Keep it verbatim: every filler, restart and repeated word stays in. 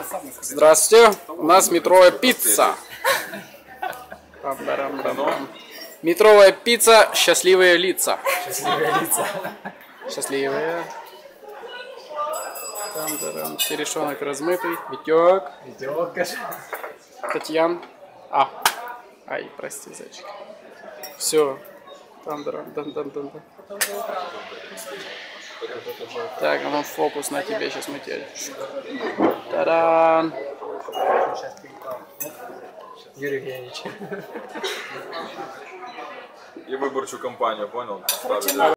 Здравствуйте, у нас метровая пицца. Метровая пицца, счастливые лица. Счастливые лица. Счастливые. Там-дарам. Терешонок размытый. Витек. Витек, кажется. Татьян. А. Ай, прости, зайчик. Все. Там-дарам. Дан-дан-дан. Так, а ну фокус на тебе сейчас мы тебе. Та-дан! Юрий Евгеньевич. И выборчую кампанию, понял?